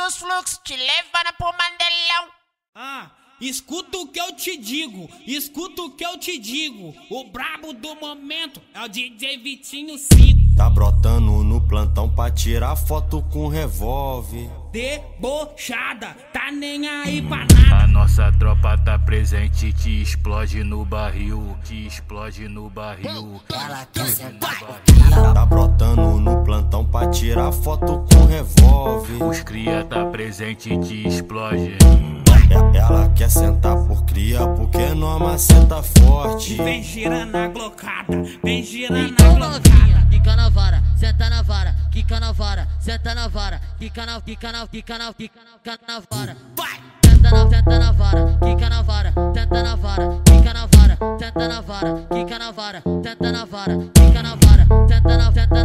dos fluxos, te levando pro Mandelão. Escuta o que eu te digo, escuta o que eu te digo. O brabo do momento é o DJ Vitinho 5. Tá brotando no plantão pra tirar foto com revólver. Debochada, tá nem aí pra nada. A nossa tropa tá presente, te explode no barril, te explode no barril. Ela quer sentar. Tá brotando no plantão pra tirar foto com revólver. Os cria tá presente, te explode. Ela quer sentar por cria porque não maceta forte. Vem girando a glocada, vem girando a Então glocada. novinha, quica na vara, senta na vara, quica na vara, senta na vara, quica na vara. Vai! Senta na vara, quica na vara, senta na vara, quica na vara, senta na vara, quica na vara, senta na vara, quica na vara, senta na vara,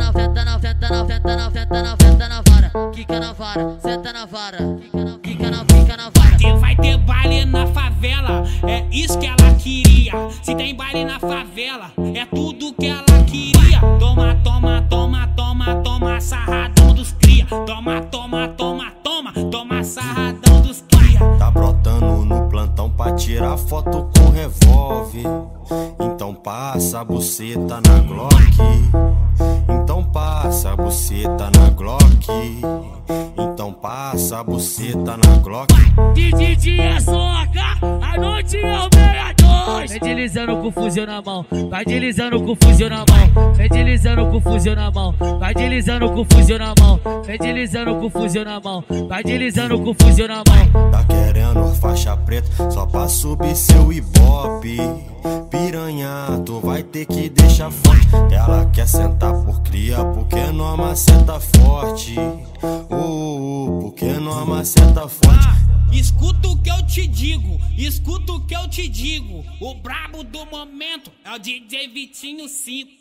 quica na vara, senta na vara, quica na vara. Vai ter baile na favela, é isso que ela queria. Se tem baile na favela, é tudo que ela queria. Toma, toma, toma, toma, toma, sarradão dos cria. Toma, toma, toma, toma, toma, sarradão dos cria. Tá brotando no plantão pra tirar foto com revólver. Então passa a buceta na Glock. Então passa a buceta na Glock. Então passa a buceta na Glock. De dia soca, a noite é o 62. Vem deslizando com o fuzil na mão, vai deslizando com o fuzil na mão. Vem deslizando com o fuzil na mão, vai deslizando com o fuzil na mão. Vem deslizando com o fuzil na mão, vai deslizando com o fuzil na mão. Tá querendo faixa preta só pra subir seu ibope. Piranha, tu vai ter que deixar forte. Ela quer sentar por cria porque não maceta forte. Porque não maceta forte. Escuta o que eu te digo, escuta o que eu te digo. O brabo do momento é o DJ Vitinho 5.